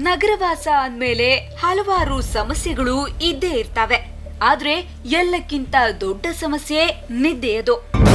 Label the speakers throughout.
Speaker 1: ನಗರವಾಸ ಅಂದ್ಮೇಲೆ ಹಲವಾರು ಸಮಸ್ಯೆಗಳು ಇದ್ದೇ ಇರ್ತವೆ. ಆದ್ರೆ ಎಲ್ಲಕ್ಕಿಂತ ದೊಡ್ಡ ಸಮಸ್ಯೆ ನಿದ್ದೆಯದು.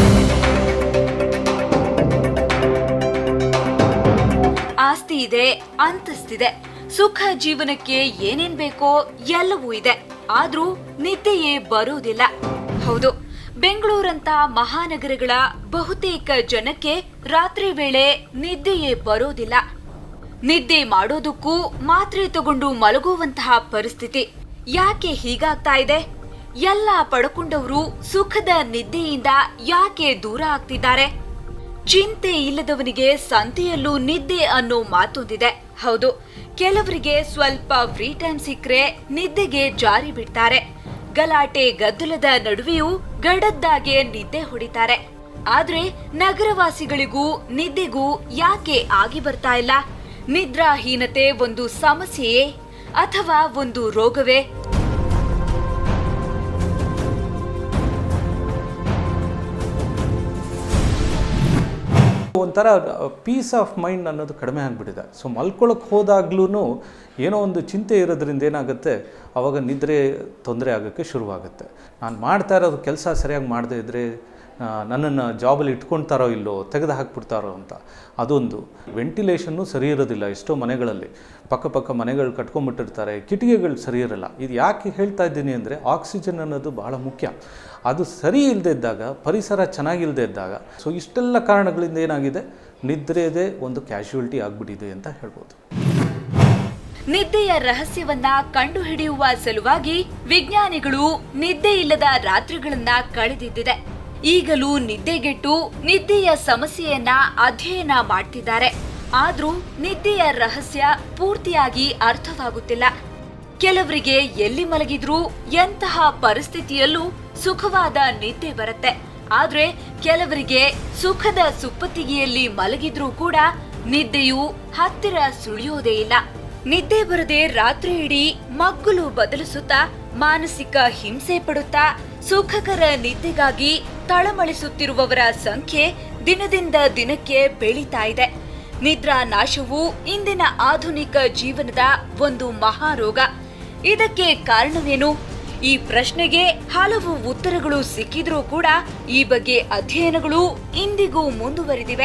Speaker 1: ಆಸ್ತಿ ಇದೆ, ಅಂತಸ್ತಿದೆ, ಸುಖ ಜೀವನಕ್ಕೆ ಏನೇನ್ ಬೇಕೋ ಎಲ್ಲವೂ ಇದೆ. ಆದ್ರೂ ನಿದ್ದೆಯೇ ಬರೋದಿಲ್ಲ. ಹೌದು, ಬೆಂಗಳೂರಂತ ಮಹಾನಗರಗಳ ಬಹುತೇಕ ಜನಕ್ಕೆ ರಾತ್ರಿ ವೇಳೆ ನಿದ್ದೆಯೇ ಬರೋದಿಲ್ಲ. ನಿದ್ದೆ ಮಾಡೋದಕ್ಕೂ ಮಾತ್ರೆ ತಗೊಂಡು ಮಲಗುವಂತಹ ಪರಿಸ್ಥಿತಿ. ಯಾಕೆ ಹೀಗಾಗ್ತಾ ಇದೆ? ಎಲ್ಲ ಪಡ್ಕೊಂಡವರು ಸುಖದ ನಿದ್ದೆಯಿಂದ ಯಾಕೆ ದೂರ ಆಗ್ತಿದ್ದಾರೆ? ಚಿಂತೆ ಇಲ್ಲದವನಿಗೆ ಸಂತೆಯಲ್ಲೂ ನಿದ್ದೆ ಅನ್ನೋ ಮಾತೊಂದಿದೆ. ಹೌದು, ಕೆಲವರಿಗೆ ಸ್ವಲ್ಪ ಫ್ರೀ ಟೈಮ್ ಸಿಕ್ಕರೆ ನಿದ್ದೆಗೆ ಜಾರಿ ಬಿಡ್ತಾರೆ. ಗಲಾಟೆ ಗದ್ದಲದ ನಡುವೆಯೂ ಗಡದ್ದಾಗೆ ನಿದ್ದೆ ಹೊಡಿತಾರೆ. ಆದ್ರೆ ನಗರವಾಸಿಗಳಿಗೂ ನಿದ್ದೆಗೂ ಯಾಕೆ ಆಗಿ ಬರ್ತಾ ಇಲ್ಲ? ನಿದ್ರಾಹೀನತೆ ಒಂದು ಸಮಸ್ಯೆಯೇ ಅಥವಾ ಒಂದು ರೋಗವೇ?
Speaker 2: ಒಂಥರ ಪೀಸ್ ಆಫ್ ಮೈಂಡ್ ಅನ್ನೋದು ಕಡಿಮೆ ಆಗಿಬಿಟ್ಟಿದೆ. ಸೊ ಮಲ್ಕೊಳ್ಳೋಕೆ ಹೋದಾಗ್ಲೂ ಏನೋ ಒಂದು ಚಿಂತೆ ಇರೋದ್ರಿಂದ ಏನಾಗುತ್ತೆ, ಆವಾಗ ನಿದ್ರೆ ತೊಂದರೆ ಆಗೋಕ್ಕೆ ಶುರುವಾಗುತ್ತೆ. ನಾನು ಮಾಡ್ತಾ ಇರೋದು ಕೆಲಸ ಸರಿಯಾಗಿ ಮಾಡದೇ ಇದ್ದರೆ ನನ್ನನ್ನು ಜಾಬಲ್ಲಿ ಇಟ್ಕೊಳ್ತಾರೋ ಇಲ್ಲೋ, ತೆಗೆದು ಹಾಕ್ಬಿಡ್ತಾರೋ ಅಂತ. ಅದೊಂದು. ವೆಂಟಿಲೇಷನ್ನು ಸರಿ ಇರೋದಿಲ್ಲ. ಎಷ್ಟೋ ಮನೆಗಳಲ್ಲಿ ಪಕ್ಕ ಮನೆಗಳು ಕಟ್ಕೊಂಡ್ಬಿಟ್ಟಿರ್ತಾರೆ, ಕಿಟಿಕಿಗಳು ಸರಿ ಇರೋಲ್ಲ. ಇದು ಯಾಕೆ ಹೇಳ್ತಾ ಇದ್ದೀನಿ ಅಂದರೆ, ಆಕ್ಸಿಜನ್ ಅನ್ನೋದು ಬಹಳ ಮುಖ್ಯ. ಅದು ಸರಿ ಇಲ್ಲದೆ ಇದ್ದಾಗ, ಪರಿಸರ ಚೆನ್ನಾಗಿಲ್ಲದೆ ಇದ್ದಾಗ, ಸೊ ಇಷ್ಟೆಲ್ಲ ಕಾರಣಗಳಿಂದ ಏನಾಗಿದೆ, ನಿದ್ರೆದೇ ಒಂದು ಕ್ಯಾಶುಯಾಲಿಟಿ ಆಗಿಬಿಟ್ಟಿದೆ ಅಂತ ಹೇಳ್ಬೋದು.
Speaker 1: ನಿದ್ದೆಯ ರಹಸ್ಯವನ್ನ ಕಂಡುಹಿಡಿಯುವ ಸಲುವಾಗಿ ವಿಜ್ಞಾನಿಗಳು ನಿದ್ದೆ ಇಲ್ಲದ ರಾತ್ರಿಗಳನ್ನ ಕಳೆದಿದ್ದಿದೆ. ಈಗಲೂ ನಿದ್ದೆಗೆಟ್ಟು ನಿದ್ದೆಯ ಸಮಸ್ಯೆಯನ್ನ ಅಧ್ಯಯನ ಮಾಡ್ತಿದ್ದಾರೆ. ಆದ್ರೂ ನಿದ್ದೆಯ ರಹಸ್ಯ ಪೂರ್ತಿಯಾಗಿ ಅರ್ಥವಾಗುತ್ತಿಲ್ಲ. ಕೆಲವರಿಗೆ ಎಲ್ಲಿ ಮಲಗಿದ್ರೂ ಎಂತಹ ಪರಿಸ್ಥಿತಿಯಲ್ಲೂ ಸುಖವಾದ ನಿದ್ದೆ ಬರುತ್ತೆ. ಆದ್ರೆ ಕೆಲವರಿಗೆ ಸುಖದ ಸುಪ್ಪತ್ತಿಗೆಯಲ್ಲಿ ಮಲಗಿದ್ರೂ ಕೂಡ ನಿದ್ದೆಯು ಹತ್ತಿರ ಸುಳಿಯೋದೇ ಇಲ್ಲ. ನಿದ್ದೆ ಬರದೆ ರಾತ್ರಿ ಇಡೀ ಮಗ್ಗುಲು ಬದಲಿಸುತ್ತಾ, ಮಾನಸಿಕ ಹಿಂಸೆ ಪಡುತ್ತಾ ಸುಖಕರ ನಿದ್ದೆಗಾಗಿ ತಳಮಳಿಸುತ್ತಿರುವವರ ಸಂಖ್ಯೆ ದಿನದಿಂದ ದಿನಕ್ಕೆ ಬೆಳೀತಾ ಇದೆ. ನಿದ್ರಾ ನಾಶವು ಇಂದಿನ ಆಧುನಿಕ ಜೀವನದ ಒಂದು ಮಹಾರೋಗ. ಇದಕ್ಕೆ ಕಾರಣವೇನು? ಈ ಪ್ರಶ್ನೆಗೆ ಹಲವು ಉತ್ತರಗಳು ಸಿಕ್ಕಿದ್ರೂ ಕೂಡ ಈ ಬಗ್ಗೆ ಅಧ್ಯಯನಗಳು ಇಂದಿಗೂ ಮುಂದುವರಿದಿವೆ.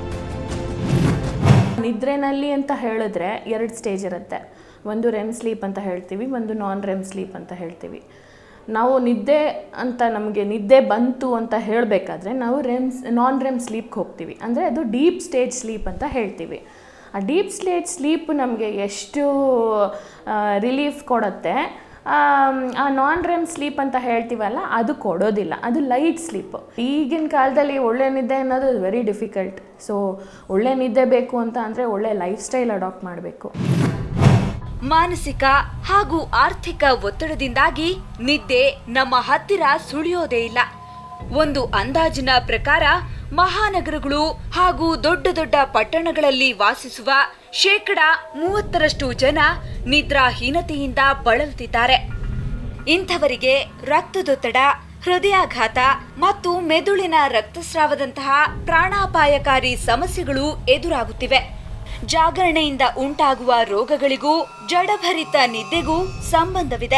Speaker 3: ನಿದ್ರೆನಲ್ಲಿ ಅಂತ ಹೇಳಿದ್ರೆ 2 ಸ್ಟೇಜ್ ಇರುತ್ತೆ. ಒಂದು ರೆಮ್ ಸ್ಲೀಪ್ ಅಂತ ಹೇಳ್ತೀವಿ, ಒಂದು ನಾನ್ ರೆಮ್ ಸ್ಲೀಪ್ ಅಂತ ಹೇಳ್ತೀವಿ. ನಾವು ನಿದ್ದೆ ಅಂತ ನಮಗೆ ನಿದ್ದೆ ಬಂತು ಅಂತ ಹೇಳಬೇಕಾದ್ರೆ ನಾವು ನಾನ್ ರೆಮ್ ಸ್ಲೀಪ್ಗೆ ಹೋಗ್ತೀವಿ. ಅಂದರೆ ಅದು ಡೀಪ್ ಸ್ಟೇಜ್ ಸ್ಲೀಪ್ ಅಂತ ಹೇಳ್ತೀವಿ. ಆ ಡೀಪ್ ಸ್ಟೇಜ್ ಸ್ಲೀಪ್ ನಮಗೆ ಎಷ್ಟು ರಿಲೀಫ್ ಕೊಡುತ್ತೆ, ಆ ನಾನ್ ರೆಮ್ ಸ್ಲೀಪ್ ಅಂತ ಹೇಳ್ತೀವಲ್ಲ ಅದು ಕೊಡೋದಿಲ್ಲ. ಅದು ಲೈಟ್ ಸ್ಲೀಪ್. ಈಗಿನ ಕಾಲದಲ್ಲಿ ಒಳ್ಳೆ ನಿದ್ದೆ ಅನ್ನೋದು ವೆರಿ ಡಿಫಿಕಲ್ಟ್. ಸೊ ಒಳ್ಳೆ ನಿದ್ದೆ ಬೇಕು ಅಂತ ಅಂದರೆ ಒಳ್ಳೆ ಲೈಫ್ ಸ್ಟೈಲ್ ಅಡಾಪ್ಟ್ ಮಾಡಬೇಕು.
Speaker 1: ಮಾನಸಿಕ ಹಾಗೂ ಆರ್ಥಿಕ ಒತ್ತಡದಿಂದಾಗಿ ನಿದ್ದೆ ನಮ್ಮ ಹತ್ತಿರ ಸುಳಿಯೋದೇ ಇಲ್ಲ. ಒಂದು ಅಂದಾಜಿನ ಪ್ರಕಾರ ಮಹಾನಗರಗಳು ಹಾಗೂ ದೊಡ್ಡ ದೊಡ್ಡ ಪಟ್ಟಣಗಳಲ್ಲಿ ವಾಸಿಸುವ 30% ಜನ ನಿದ್ರಾಹೀನತೆಯಿಂದ ಬಳಲುತ್ತಿದ್ದಾರೆ. ಇಂಥವರಿಗೆ ರಕ್ತದೊತ್ತಡ, ಹೃದಯಾಘಾತ ಮತ್ತು ಮೆದುಳಿನ ರಕ್ತಸ್ರಾವದಂತಹ ಪ್ರಾಣಾಪಾಯಕಾರಿ ಸಮಸ್ಯೆಗಳು ಎದುರಾಗುತ್ತಿವೆ. ಜಾಗರಣೆಯಿಂದ ಉಂಟಾಗುವ ರೋಗಗಳಿಗೂ ಜಡಭರಿತ ನಿದ್ದೆಗೂ ಸಂಬಂಧವಿದೆ.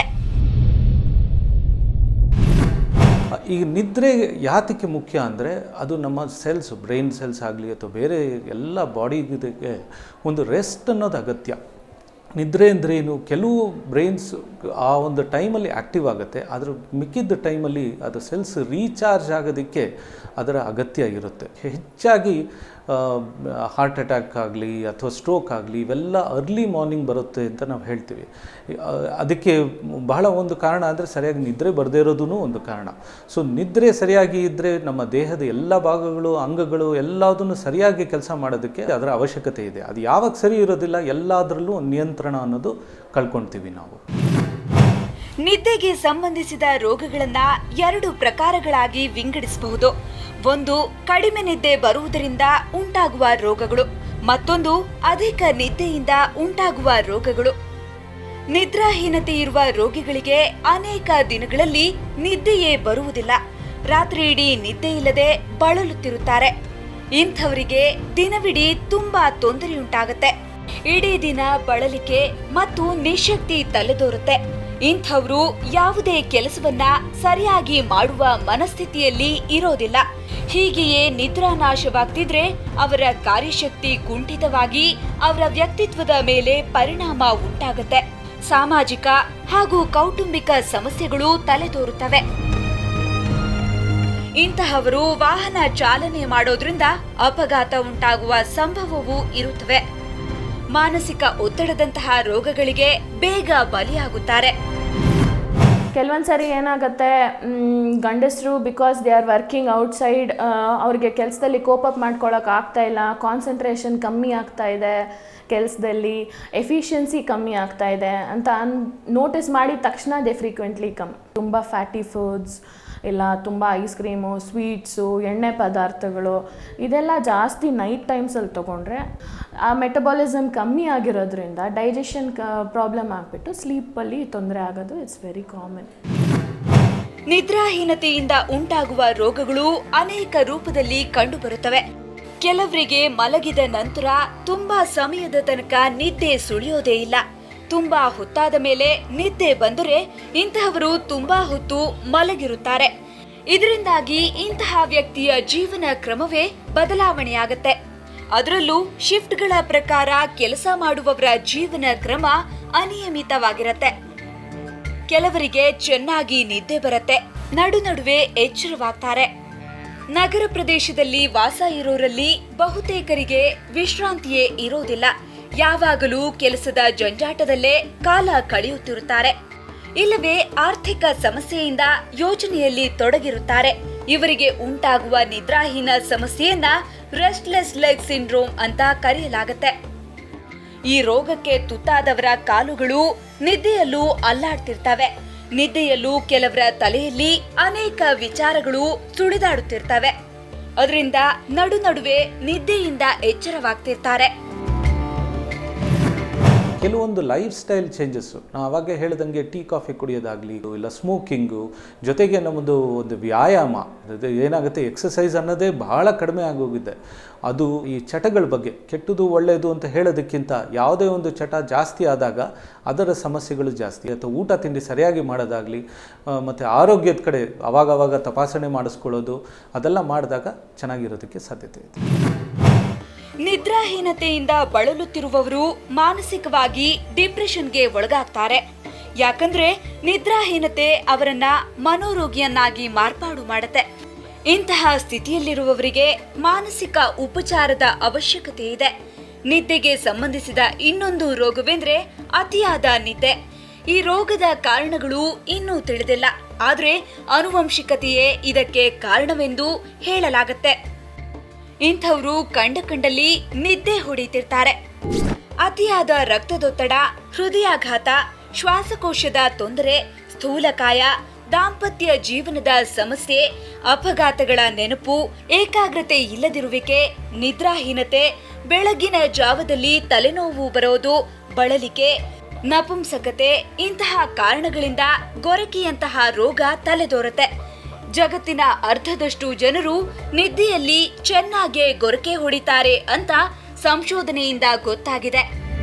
Speaker 2: ಈಗ ನಿದ್ರೆ ಯಾತಕ್ಕೆ ಮುಖ್ಯ ಅಂದರೆ, ಅದು ನಮ್ಮ ಸೆಲ್ಸ್, ಬ್ರೈನ್ ಸೆಲ್ಸ್ ಆಗಲಿ ಅಥವಾ ಬೇರೆ ಎಲ್ಲ ಬಾಡಿಗೆ ಒಂದು ರೆಸ್ಟ್ ಅನ್ನೋದು ಅಗತ್ಯ. ನಿದ್ರೆ ಅಂದ್ರೇನು, ಕೆಲವು ಬ್ರೈನ್ಸ್ ಆ ಒಂದು ಟೈಮಲ್ಲಿ ಆ್ಯಕ್ಟಿವ್ ಆಗುತ್ತೆ, ಅದರ ಮಿಕ್ಕಿದ್ದ ಟೈಮಲ್ಲಿ ಅದು ಸೆಲ್ಸ್ ರೀಚಾರ್ಜ್ ಆಗೋದಕ್ಕೆ ಅದರ ಅಗತ್ಯ ಇರುತ್ತೆ. ಹೆಚ್ಚಾಗಿ ಹಾರ್ಟ್ ಅಟ್ಯಾಕ್ ಆಗಲಿ ಅಥವಾ ಸ್ಟ್ರೋಕ್ ಆಗಲಿ ಇವೆಲ್ಲ ಅರ್ಲಿ ಮಾರ್ನಿಂಗ್ ಬರುತ್ತೆ ಅಂತ ನಾವು ಹೇಳ್ತೀವಿ. ಅದಕ್ಕೆ ಬಹಳ ಒಂದು ಕಾರಣ ಅಂದರೆ ಸರಿಯಾಗಿ ನಿದ್ರೆ ಬರದೇ ಇರೋದೂ ಒಂದು ಕಾರಣ. ಸೊ ನಿದ್ರೆ ಸರಿಯಾಗಿ ಇದ್ದರೆ ನಮ್ಮ ದೇಹದ ಎಲ್ಲ ಭಾಗಗಳು, ಅಂಗಗಳು ಎಲ್ಲದನ್ನು ಸರಿಯಾಗಿ ಕೆಲಸ ಮಾಡೋದಕ್ಕೆ ಅದರ ಅವಶ್ಯಕತೆ ಇದೆ. ಅದು ಯಾವಾಗ ಸರಿ ಇರೋದಿಲ್ಲ, ಎಲ್ಲದರಲ್ಲೂ ನಿಯಂತ್ರಣ ಅನ್ನೋದು ಕಳ್ಕೊಳ್ತೀವಿ ನಾವು.
Speaker 1: ನಿದ್ದೆಗೆ ಸಂಬಂಧಿಸಿದ ರೋಗಗಳನ್ನ 2 ಪ್ರಕಾರಗಳಾಗಿ ವಿಂಗಡಿಸಬಹುದು. ಒಂದು ಕಡಿಮೆ ನಿದ್ದೆ ಬರುವುದರಿಂದ ಉಂಟಾಗುವ ರೋಗಗಳು, ಮತ್ತೊಂದು ಅಧಿಕ ನಿದ್ದೆಯಿಂದ ಉಂಟಾಗುವ ರೋಗಗಳು. ನಿದ್ರಾಹೀನತೆ ಇರುವ ರೋಗಿಗಳಿಗೆ ಅನೇಕ ದಿನಗಳಲ್ಲಿ ನಿದ್ದೆಯೇ ಬರುವುದಿಲ್ಲ. ರಾತ್ರಿ ಇಡೀ ನಿದ್ದೆ ಇಲ್ಲದೆ ಬಳಲುತ್ತಿರುತ್ತಾರೆ. ಇಂಥವರಿಗೆ ದಿನವಿಡೀ ತುಂಬಾ ತೊಂದರೆಯುಂಟಾಗುತ್ತೆ. ಇಡೀ ದಿನ ಬಳಲಿಕೆ ಮತ್ತು ನಿಶಕ್ತಿ ತಲೆದೋರುತ್ತೆ. ಇಂಥವ್ರು ಯಾವುದೇ ಕೆಲಸವನ್ನ ಸರಿಯಾಗಿ ಮಾಡುವ ಮನಸ್ಥಿತಿಯಲ್ಲಿ ಇರೋದಿಲ್ಲ. ಹೀಗೆಯೇ ನಿದ್ರಾನಾಶವಾಗ್ತಿದ್ರೆ ಅವರ ಕಾರ್ಯಶಕ್ತಿ ಕುಂಠಿತವಾಗಿ ಅವರ ವ್ಯಕ್ತಿತ್ವದ ಮೇಲೆ ಪರಿಣಾಮ ಉಂಟಾಗುತ್ತೆ. ಸಾಮಾಜಿಕ ಹಾಗೂ ಕೌಟುಂಬಿಕ ಸಮಸ್ಯೆಗಳು ತಲೆದೋರುತ್ತವೆ. ಇಂತಹವರು ವಾಹನ ಚಾಲನೆ ಮಾಡೋದ್ರಿಂದ ಅಪಘಾತ ಉಂಟಾಗುವ ಸಂಭವವೂ ಇರುತ್ತವೆ. ಮಾನಸಿಕ ಒತ್ತಡದಂತಹ ರೋಗಗಳಿಗೆ ಬೇಗ ಬಲಿಯಾಗುತ್ತಾರೆ.
Speaker 3: ಕೆಲವೊಂದ್ಸರಿ ಏನಾಗುತ್ತೆ, ಗಂಡಸರು because they are working outside, ಅವ್ರಿಗೆ ಕೆಲಸದಲ್ಲಿ ಕೋಪ್ ಅಪ್ ಮಾಡ್ಕೊಳಕ್ಕೆ ಆಗ್ತಾ ಇಲ್ಲ, ಕಾನ್ಸಂಟ್ರೇಷನ್ ಕಮ್ಮಿ ಆಗ್ತಾ ಇದೆ, ಕೆಲಸದಲ್ಲಿ ಎಫಿಷಿಯನ್ಸಿ ಕಮ್ಮಿ ಆಗ್ತಾ ಇದೆ ಅಂತ ನೋಟಿಸ್ ಮಾಡಿದ ತಕ್ಷಣ ದೇ ಫ್ರೀಕ್ವೆಂಟ್ಲಿ ತುಂಬ ಫ್ಯಾಟಿ ಫುಡ್ಸ್ ಇಲ್ಲ ತುಂಬ ಐಸ್ ಕ್ರೀಮು, ಸ್ವೀಟ್ಸು, ಎಣ್ಣೆ ಪದಾರ್ಥಗಳು ಇದೆಲ್ಲ ಜಾಸ್ತಿ ನೈಟ್ ಟೈಮ್ಸಲ್ಲಿ ತೊಗೊಂಡ್ರೆ ಆ ಮೆಟಬಾಲಿಸಮ್ ಕಮ್ಮಿ ಆಗಿರೋದ್ರಿಂದ ಡೈಜೆಷನ್ ಪ್ರಾಬ್ಲಮ್ ಆಗಿಬಿಟ್ಟು ಸ್ಲೀಪಲ್ಲಿ ತೊಂದರೆ ಆಗೋದು ಇಟ್ಸ್ ವೆರಿ ಕಾಮನ್.
Speaker 1: ನಿದ್ರಾಹೀನತೆಯಿಂದ ಉಂಟಾಗುವ ರೋಗಗಳು ಅನೇಕ ರೂಪದಲ್ಲಿ ಕಂಡುಬರುತ್ತವೆ. ಕೆಲವರಿಗೆ ಮಲಗಿದ ನಂತರ ತುಂಬಾ ಸಮಯದ ತನಕ ನಿದ್ದೆ ಸುಳಿಯೋದೇ ಇಲ್ಲ. ತುಂಬಾ ಹೊತ್ತಾದ ಮೇಲೆ ನಿದ್ದೆ ಬಂದರೆ ಇಂತಹವರು ತುಂಬಾ ಹೊತ್ತು ಮಲಗಿರುತ್ತಾರೆ. ಇದರಿಂದಾಗಿ ಇಂತಹ ವ್ಯಕ್ತಿಯ ಜೀವನ ಕ್ರಮವೇ ಬದಲಾವಣೆಯಾಗುತ್ತೆ. ಅದರಲ್ಲೂ ಶಿಫ್ಟ್ಗಳ ಪ್ರಕಾರ ಕೆಲಸ ಮಾಡುವವರ ಜೀವನ ಕ್ರಮ ಅನಿಯಮಿತವಾಗಿರುತ್ತೆ. ಕೆಲವರಿಗೆ ಚೆನ್ನಾಗಿ ನಿದ್ದೆ ಬರುತ್ತೆ, ನಡುವೆ ಎಚ್ಚರವಾಗ್ತಾರೆ. ನಗರ ಪ್ರದೇಶದಲ್ಲಿ ವಾಸ ಇರೋರಲ್ಲಿ ಬಹುತೇಕರಿಗೆ ವಿಶ್ರಾಂತಿಯೇ ಇರೋದಿಲ್ಲ. ಯಾವಾಗಲೂ ಕೆಲಸದ ಜಂಜಾಟದಲ್ಲೇ ಕಾಲ ಕಳೆಯುತ್ತಿರುತ್ತಾರೆ. ಇಲ್ಲವೇ ಆರ್ಥಿಕ ಸಮಸ್ಯೆಯಿಂದ ಯೋಚನೆಯಲ್ಲಿ ತೊಡಗಿರುತ್ತಾರೆ. ಇವರಿಗೆ ಉಂಟಾಗುವ ನಿದ್ರಾಹೀನ ಸಮಸ್ಯೆಯನ್ನ ರೆಸ್ಟ್ಲೆಸ್ ಲೆಗ್ ಸಿಂಡ್ರೋಮ್ ಅಂತ ಕರೆಯಲಾಗುತ್ತೆ. ಈ ರೋಗಕ್ಕೆ ತುತ್ತಾದವರ ಕಾಲುಗಳು ನಿದ್ದೆಯಲ್ಲೂ ಅಲ್ಲಾಡ್ತಿರ್ತವೆ. ನಿದ್ದೆಯಲ್ಲೂ ಕೆಲವರ ತಲೆಯಲ್ಲಿ ಅನೇಕ ವಿಚಾರಗಳು ಸುಳಿದಾಡುತ್ತಿರ್ತವೆ. ಅದರಿಂದ ನಡುವೆ ನಿದ್ದೆಯಿಂದ ಎಚ್ಚರವಾಗ್ತಿರ್ತಾರೆ.
Speaker 2: ಕೆಲವೊಂದು ಲೈಫ್ ಸ್ಟೈಲ್ ಚೇಂಜಸ್ಸು, ನಾವು ಆವಾಗ ಹೇಳಿದಂಗೆ ಟೀ ಕಾಫಿ ಕುಡಿಯೋದಾಗಲಿ ಇಲ್ಲ ಸ್ಮೋಕಿಂಗು, ಜೊತೆಗೆ ನಮ್ಮದು ಒಂದು ವ್ಯಾಯಾಮ ಏನಾಗುತ್ತೆ, ಎಕ್ಸಸೈಸ್ ಅನ್ನೋದೇ ಬಹಳ ಕಡಿಮೆ ಆಗೋಗಿದೆ. ಅದು ಈ ಚಟಗಳ ಬಗ್ಗೆ ಕೆಟ್ಟದು ಒಳ್ಳೆಯದು ಅಂತ ಹೇಳೋದಕ್ಕಿಂತ ಯಾವುದೇ ಒಂದು ಚಟ ಜಾಸ್ತಿ ಆದಾಗ ಅದರ ಸಮಸ್ಯೆಗಳು ಜಾಸ್ತಿ. ಅಥವಾ ಊಟ ತಿಂಡಿ ಸರಿಯಾಗಿ ಮಾಡೋದಾಗಲಿ ಮತ್ತು ಆರೋಗ್ಯದ ಕಡೆ ಅವಾಗವಾಗ ತಪಾಸಣೆ ಮಾಡಿಸ್ಕೊಳ್ಳೋದು ಅದೆಲ್ಲ ಮಾಡಿದಾಗ ಚೆನ್ನಾಗಿರೋದಕ್ಕೆ ಸಾಧ್ಯತೆ ಇದೆ.
Speaker 1: ನಿದ್ರಾಹೀನತೆಯಿಂದ ಬಳಲುತ್ತಿರುವವರು ಮಾನಸಿಕವಾಗಿ ಡಿಪ್ರೆಷನ್ಗೆ ಒಳಗಾಗ್ತಾರೆ. ಯಾಕಂದ್ರೆ ನಿದ್ರಾಹೀನತೆ ಅವರನ್ನ ಮನೋರೋಗಿಯನ್ನಾಗಿ ಮಾರ್ಪಾಡು ಮಾಡುತ್ತೆ. ಇಂತಹ ಸ್ಥಿತಿಯಲ್ಲಿರುವವರಿಗೆ ಮಾನಸಿಕ ಉಪಚಾರದ ಅವಶ್ಯಕತೆ ಇದೆ. ನಿದ್ದೆಗೆ ಸಂಬಂಧಿಸಿದ ಇನ್ನೊಂದು ರೋಗವೆಂದ್ರೆ ಅತಿಯಾದ ನಿದ್ದೆ. ಈ ರೋಗದ ಕಾರಣಗಳು ಇನ್ನೂ ತಿಳಿದಿಲ್ಲ. ಆದರೆ ಆನುವಂಶಿಕತೆಯೇ ಇದಕ್ಕೆ ಕಾರಣವೆಂದು ಹೇಳಲಾಗುತ್ತೆ. ಇಂಥವರು ಕಂಡಲ್ಲಿ ನಿದ್ದೆ ಹೊಡಿತಿರ್ತಾರೆ. ಅತಿಯಾದ ರಕ್ತದೊತ್ತಡ, ಹೃದಯಾಘಾತ, ಶ್ವಾಸಕೋಶದ ತೊಂದರೆ, ಸ್ಥೂಲಕಾಯ, ದಾಂಪತ್ಯ ಜೀವನದ ಸಮಸ್ಯೆ, ಅಪಘಾತಗಳ ನೆನಪು, ಏಕಾಗ್ರತೆ ಇಲ್ಲದಿರುವಿಕೆ, ನಿದ್ರಾಹೀನತೆ, ಬೆಳಗಿನ ಜಾವದಲ್ಲಿ ತಲೆನೋವು ಬರೋದು, ಬಳಲಿಕೆ, ನಪುಂಸಕತೆ ಇಂತಹ ಕಾರಣಗಳಿಂದ ಗೊರಕೆಯಂತಹ ರೋಗ ತಲೆದೋರುತ್ತೆ. ಜಗತ್ತಿನ ಅರ್ಧದಷ್ಟು ಜನರು ನಿದ್ದೆಯಲ್ಲಿ ಚೆನ್ನಾಗಿ ಗೊರಕೆ ಹೊಡಿತಾರೆ ಅಂತ ಸಂಶೋಧನೆಯಿಂದ ಗೊತ್ತಾಗಿದೆ.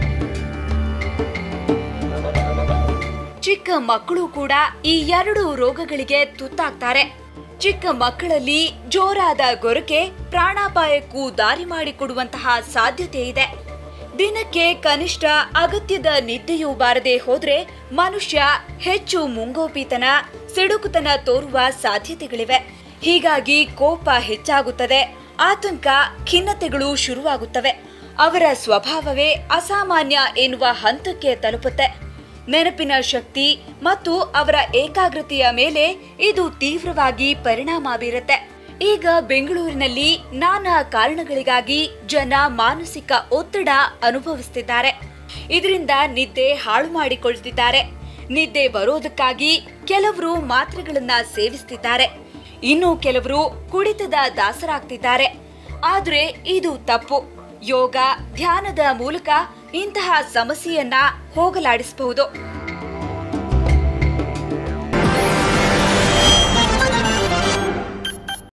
Speaker 1: ಚಿಕ್ಕ ಮಕ್ಕಳು ಕೂಡ ಈ ಎರಡು ರೋಗಗಳಿಗೆ ತುತ್ತಾಗ್ತಾರೆ. ಚಿಕ್ಕ ಮಕ್ಕಳಲ್ಲಿ ಜೋರಾದ ಗೊರಕೆ ಪ್ರಾಣಾಪಾಯಕ್ಕೂ ದಾರಿ ಮಾಡಿಕೊಡುವಂತಹ ಸಾಧ್ಯತೆ ಇದೆ. ದಿನಕ್ಕೆ ಕನಿಷ್ಠ ಅಗತ್ಯದ ನಿದ್ದೆಯೂ ಬಾರದೆ ಹೋದ್ರೆ ಮನುಷ್ಯ ಹೆಚ್ಚು ಮುಂಗೋಪಿತನ, ಸಿಡುಕುತನ ತೋರುವ ಸಾಧ್ಯತೆಗಳಿವೆ. ಹೀಗಾಗಿ ಕೋಪ ಹೆಚ್ಚಾಗುತ್ತದೆ, ಆತಂಕ, ಖಿನ್ನತೆಗಳು ಶುರುವಾಗುತ್ತವೆ. ಅವರ ಸ್ವಭಾವವೇ ಅಸಾಮಾನ್ಯ ಎನ್ನುವ ಹಂತಕ್ಕೆ ತಲುಪುತ್ತೆ. ನೆನಪಿನ ಶಕ್ತಿ ಮತ್ತು ಅವರ ಏಕಾಗ್ರತೆಯ ಮೇಲೆ ಇದು ತೀವ್ರವಾಗಿ ಪರಿಣಾಮ ಬೀರುತ್ತೆ. ಈಗ ಬೆಂಗಳೂರಿನಲ್ಲಿ ನಾನಾ ಕಾರಣಗಳಿಗಾಗಿ ಜನ ಮಾನಸಿಕ ಒತ್ತಡ ಅನುಭವಿಸುತ್ತಿದ್ದಾರೆ. ಇದರಿಂದ ನಿದ್ದೆ ಹಾಳು ಮಾಡಿಕೊಳ್ತಿದ್ದಾರೆ. ನಿದ್ದೆ ಬರೋದಕ್ಕಾಗಿ ಕೆಲವರು ಮಾತ್ರೆಗಳನ್ನ ಸೇವಿಸುತ್ತಿದ್ದಾರೆ. ಇನ್ನು ಕೆಲವರು ಕುಡಿತದ ದಾಸರಾಗ್ತಿದ್ದಾರೆ. ಆದ್ರೆ ಇದು ತಪ್ಪು. ಯೋಗ, ಧ್ಯಾನದ ಮೂಲಕ ಇಂತಹ ಸಮಸ್ಯೆಯನ್ನ ಹೋಗಲಾಡಿಸಬಹುದು.